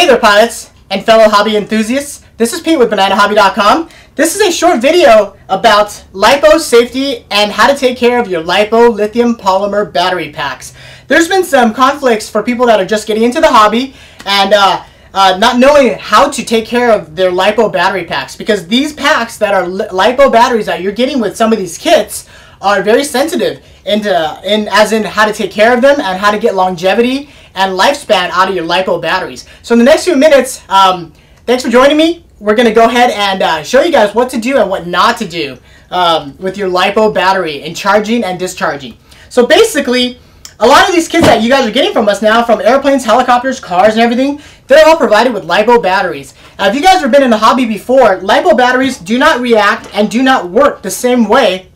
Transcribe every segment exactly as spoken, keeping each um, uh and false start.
Hey there, pilots and fellow hobby enthusiasts. This is Pete with banana hobby dot com. This is a short video about LiPo safety and how to take care of your LiPo lithium polymer battery packs. There's been some conflicts for people that are just getting into the hobby and uh, uh, not knowing how to take care of their LiPo battery packs, because these packs that are LiPo batteries that you're getting with some of these kits are very sensitive into, in, as in how to take care of them and how to get longevity and lifespan out of your LiPo batteries. So in the next few minutes, um, thanks for joining me. We're going to go ahead and uh, show you guys what to do and what not to do um, with your LiPo battery in charging and discharging. So basically, a lot of these kits that you guys are getting from us now, from airplanes, helicopters, cars, and everything, they're all provided with LiPo batteries. Now, if you guys have been in the hobby before, LiPo batteries do not react and do not work the same way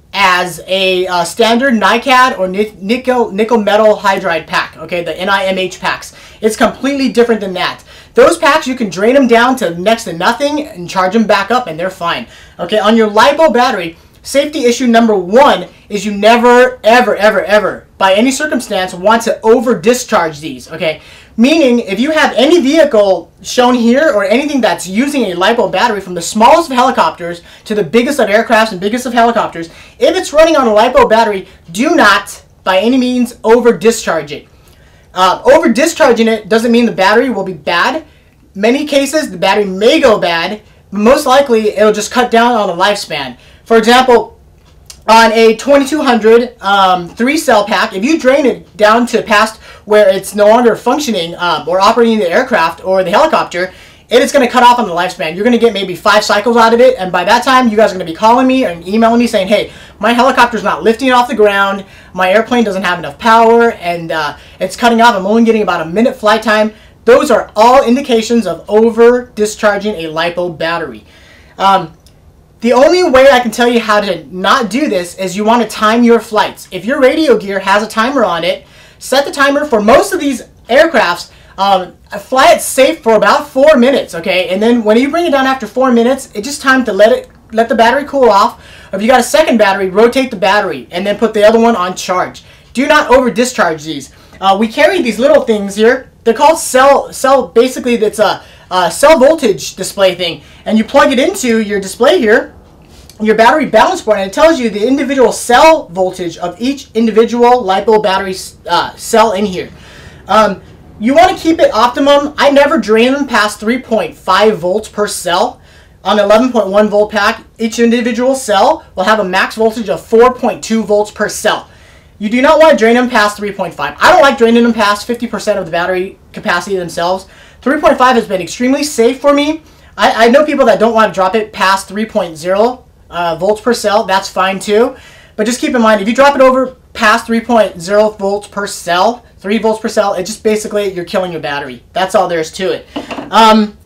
as a uh, standard NiCad or nickel nickel metal hydride pack, okay, the N I M H packs. It's completely different than that. Those packs, you can drain them down to next to nothing and charge them back up and they're fine. Okay, on your LiPo battery, safety issue number one is you never, ever, ever, ever, by any circumstance, want to over discharge these, okay? Meaning, if you have any vehicle shown here or anything that's using a LiPo battery, from the smallest of helicopters to the biggest of aircrafts and biggest of helicopters, if it's running on a LiPo battery, do not, by any means, over discharge it. Uh, over discharging it doesn't mean the battery will be bad. Many cases, the battery may go bad, but most likely it'll just cut down on the lifespan. For example, on a twenty-two hundred um, three cell pack, if you drain it down to past where it's no longer functioning um, or operating the aircraft or the helicopter, it is going to cut off on the lifespan. You're going to get maybe five cycles out of it, and by that time, you guys are going to be calling me and emailing me saying, hey, my helicopter's not lifting off the ground, my airplane doesn't have enough power, and uh, it's cutting off. I'm only getting about a minute flight time. Those are all indications of over discharging a LiPo battery. Um, The only way I can tell you how to not do this is you want to time your flights. If your radio gear has a timer on it, set the timer for most of these aircrafts. Um, fly it safe for about four minutes, okay? And then when you bring it down after four minutes, it's just time to let it let the battery cool off. Or if you got a second battery, rotate the battery and then put the other one on charge. Do not over discharge these. Uh, we carry these little things here. They're called cell. Cell. Basically, it's a Uh, cell voltage display thing, and you plug it into your display here, your battery balance board, and it tells you the individual cell voltage of each individual LiPo battery uh, cell in here. Um, you want to keep it optimum. I never drain them past three point five volts per cell. On an eleven point one volt pack, each individual cell will have a max voltage of four point two volts per cell. You do not want to drain them past three point five. I don't like draining them past fifty percent of the battery capacity themselves. three point five has been extremely safe for me. I, I know people that don't want to drop it past three point zero uh, volts per cell. That's fine too. But just keep in mind, if you drop it over past three point zero volts per cell, three volts per cell, it just basically, you're killing your battery. That's all there is to it. Um,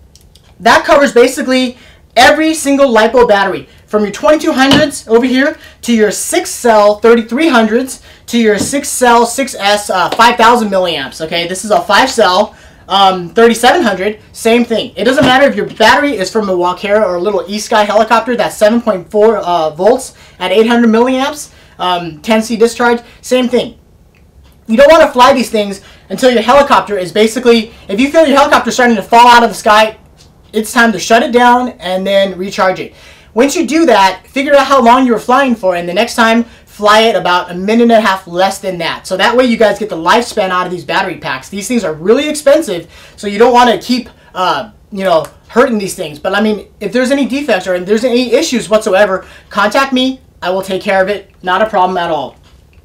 that covers basically every single LiPo battery, from your twenty-two hundreds over here to your six cell thirty-three hundreds to your six cell six S uh, five thousand milliamps. Okay, this is a five cell um, thirty-seven hundred. Same thing. It doesn't matter if your battery is from a Walkera or a little E-Sky helicopter that's seven point four uh, volts at eight hundred milliamps, um, ten C discharge. Same thing. You don't want to fly these things until your helicopter is basically, if you feel your helicopter starting to fall out of the sky, it's time to shut it down and then recharge it. Once you do that, figure out how long you were flying for, and the next time, fly it about a minute and a half less than that. So that way you guys get the lifespan out of these battery packs. These things are really expensive, so you don't want to keep, uh, you know, hurting these things. But I mean, if there's any defects or if there's any issues whatsoever, contact me. I will take care of it. Not a problem at all.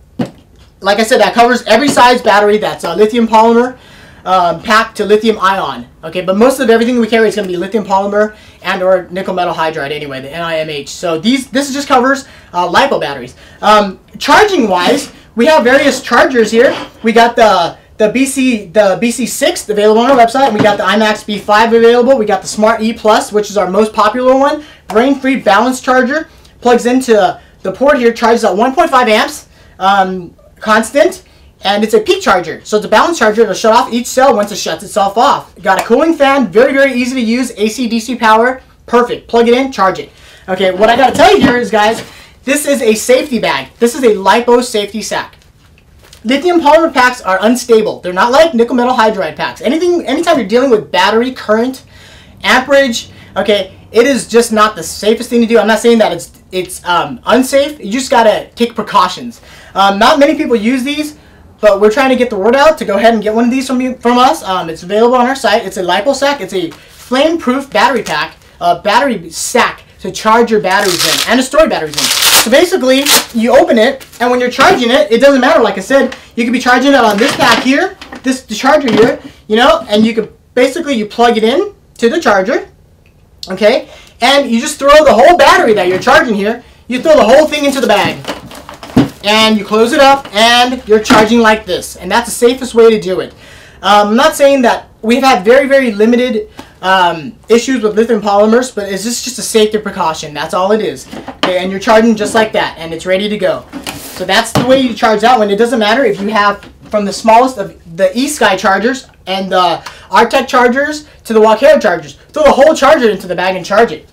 Like I said, that covers every size battery that's a lithium polymer Um, pack to lithium ion. Okay, but most of everything we carry is going to be lithium polymer and or nickel metal hydride anyway, the N I M H. So these this just covers uh, LiPo batteries. Um, charging wise, we have various chargers here. We got the the B C the B C six available on our website. We got the IMAX B five available. We got the Smart E Plus, which is our most popular one. Brain-free balance charger, plugs into the port here, charges at one point five amps, um, constant. And it's a peak charger, so it's a balance charger. It'll shut off each cell once it shuts itself off. Got a cooling fan, very, very easy to use, A C D C power, perfect. Plug it in, charge it. Okay, what I gotta tell you here is, guys, this is a safety bag. This is a LiPo safety sack. lithium polymer packs are unstable. They're not like nickel metal hydride packs. Anything, anytime you're dealing with battery current, amperage, okay, it is just not the safest thing to do. I'm not saying that it's it's um, unsafe. You just gotta take precautions. Um, not many people use these, but we're trying to get the word out to go ahead and get one of these from you, from us. Um, it's available on our site. It's a LiPo sack. It's a flame-proof battery pack, uh, battery sack to charge your batteries in and to store batteries in. So basically, you open it, and when you're charging it, it doesn't matter. Like I said, you could be charging it on this pack here, this the charger here, you know, and you could basically you plug it in to the charger, okay, and you just throw the whole battery that you're charging here. You throw the whole thing into the bag, and you close it up, and you're charging like this, and that's the safest way to do it. Um, I'm not saying that we've had very very limited Um, issues with lithium polymers, but it's just, just a safety precaution. That's all it is. Okay, and you're charging just like that, and it's ready to go. So that's the way you charge that one. It doesn't matter if you have from the smallest of the eSky chargers and the Artec chargers to the Walkera chargers. Throw the whole charger into the bag and charge it.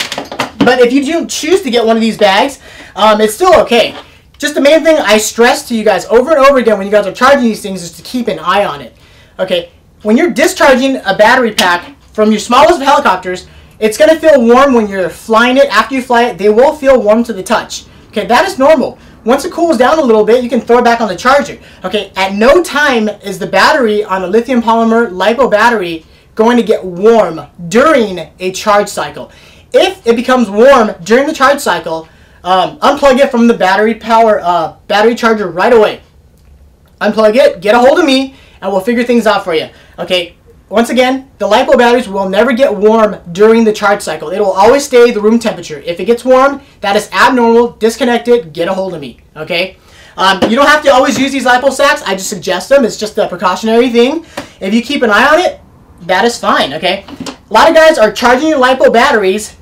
But if you do choose to get one of these bags, um, it's still okay. Just the main thing I stress to you guys over and over again when you guys are charging these things is to keep an eye on it. Okay, when you're discharging a battery pack from your smallest of helicopters, it's going to feel warm when you're flying it. After you fly it, they will feel warm to the touch. Okay, that is normal. Once it cools down a little bit, you can throw it back on the charger. Okay, at no time is the battery on a lithium polymer LiPo battery going to get warm during a charge cycle. If it becomes warm during the charge cycle, um, unplug it from the battery power uh, battery charger right away. Unplug it, get a hold of me, and we'll figure things out for you. Okay. Once again, the LiPo batteries will never get warm during the charge cycle. It will always stay the room temperature. If it gets warm, that is abnormal. Disconnect it. Get a hold of me. Okay? Um, you don't have to always use these LiPo sacks. I just suggest them. It's just a precautionary thing. If you keep an eye on it, that is fine. Okay? A lot of guys are charging your LiPo batteries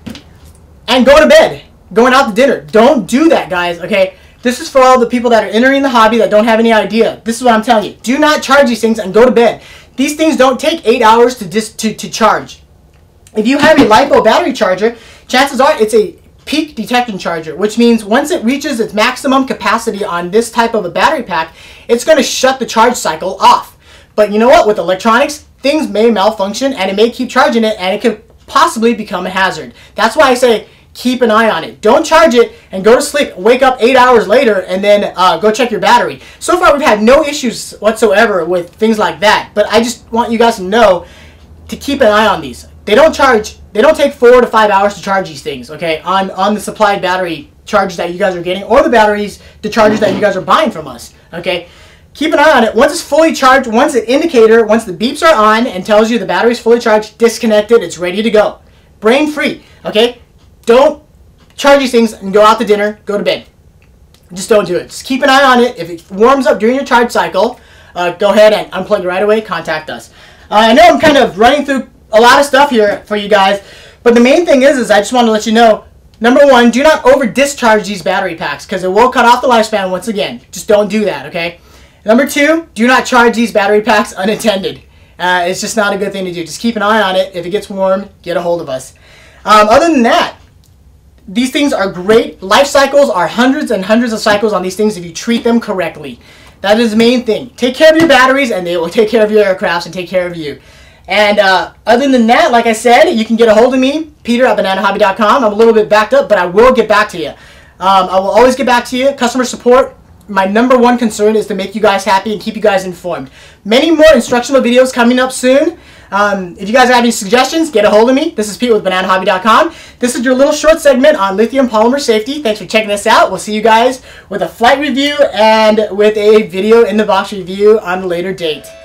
and going to bed, going out to dinner. Don't do that, guys. Okay? This is for all the people that are entering the hobby that don't have any idea. This is what I'm telling you. Do not charge these things and go to bed. These things don't take eight hours to, dis to, to charge. If you have a LiPo battery charger, chances are it's a peak detection charger, which means once it reaches its maximum capacity on this type of a battery pack, it's going to shut the charge cycle off. But you know what? With electronics, things may malfunction and it may keep charging it and it could possibly become a hazard. That's why I say keep an eye on it. Don't charge it and go to sleep, wake up eight hours later, and then uh, go check your battery. So far, we've had no issues whatsoever with things like that. But I just want you guys to know to keep an eye on these. They don't charge. They don't take four to five hours to charge these things. Okay, on on the supplied battery charges that you guys are getting, or the batteries, the chargers that you guys are buying from us. Okay. Keep an eye on it. Once it's fully charged, once the indicator, once the beeps are on and tells you the battery's fully charged, disconnect it. It's ready to go. Brain free. Okay. Don't charge these things and go out to dinner, go to bed. Just don't do it. Just keep an eye on it. If it warms up during your charge cycle, uh, go ahead and unplug it right away. Contact us. Uh, I know I'm kind of running through a lot of stuff here for you guys, but the main thing is, is I just want to let you know, number one, do not over discharge these battery packs because it will cut off the lifespan once again. Just don't do that, okay? Number two, do not charge these battery packs unattended. Uh, it's just not a good thing to do. Just keep an eye on it. If it gets warm, get a hold of us. Um, other than that, these things are great. Life cycles are hundreds and hundreds of cycles on these things if you treat them correctly. That is the main thing. Take care of your batteries and they will take care of your aircrafts and take care of you. And uh, other than that, like I said, you can get a hold of me, Peter at banana hobby dot com. I'm a little bit backed up, but I will get back to you. Um, I will always get back to you. Customer support, my number one concern is to make you guys happy and keep you guys informed. Many more instructional videos coming up soon. Um, if you guys have any suggestions, get a hold of me. This is Pete with banana hobby dot com. This is your little short segment on lithium polymer safety. Thanks for checking this out. We'll see you guys with a flight review and with a video in the box review on a later date.